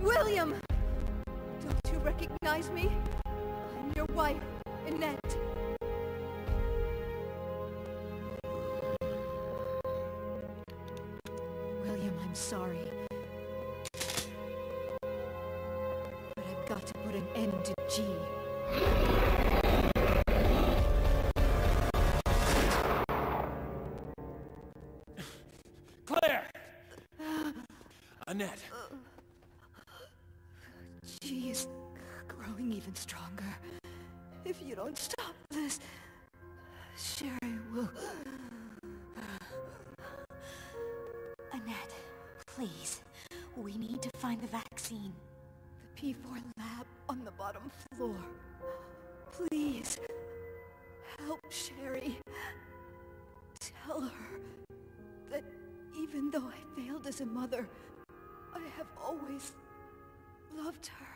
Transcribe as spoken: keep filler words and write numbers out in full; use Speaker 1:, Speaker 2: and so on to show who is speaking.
Speaker 1: William! Don't you recognize me? I'm your wife, Annette. William, I'm sorry. But I've got to put an end to G.
Speaker 2: Claire! Annette.
Speaker 1: G is growing even stronger. If you don't stop this, Sherry will...
Speaker 3: Annette, please. We need to find the vaccine.
Speaker 1: The P four lab on the bottom floor. Please, help Sherry. Tell her that even though I failed as a mother, I have always loved her.